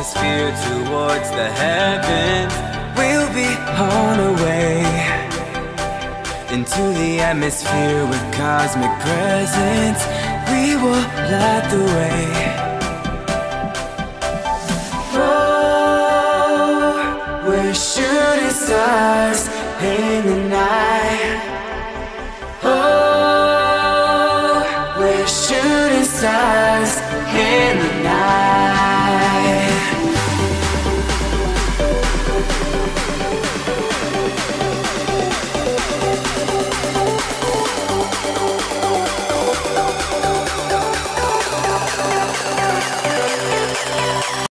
atmosphere towards the heavens. We'll be on our way into the atmosphere with cosmic presence. We will light the way. Oh, we're shooting stars in the night.